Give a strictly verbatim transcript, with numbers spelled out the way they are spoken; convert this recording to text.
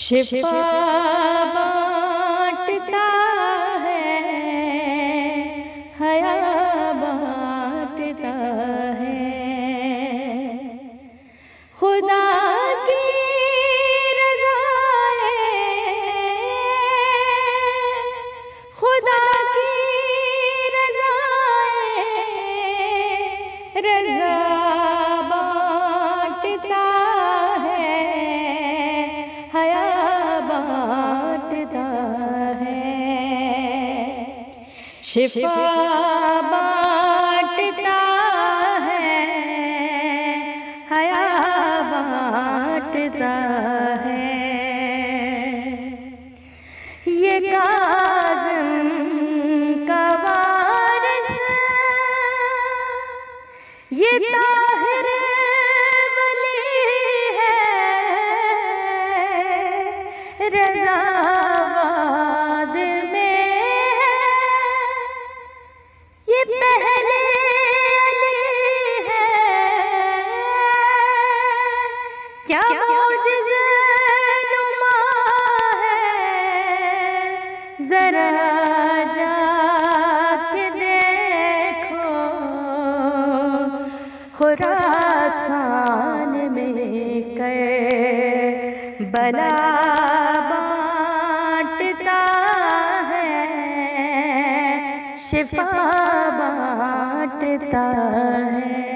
शिफा बांटता है, हया बांटता है। खुदा की रज़ाए, खुदा की रज़ाए, रज़ा बांटता है, हया बांटता है। शिफा बांटता है, हया बांटता है। ये काज़िम का वारिस, ये ताहिर वली है, रज़ावाद में है, ये पहले अली है। क्या मौजिज़ा नुमा है, ज़रा जाके देखो, खुरासान में करबला बांटता है, शिफा बांटता है।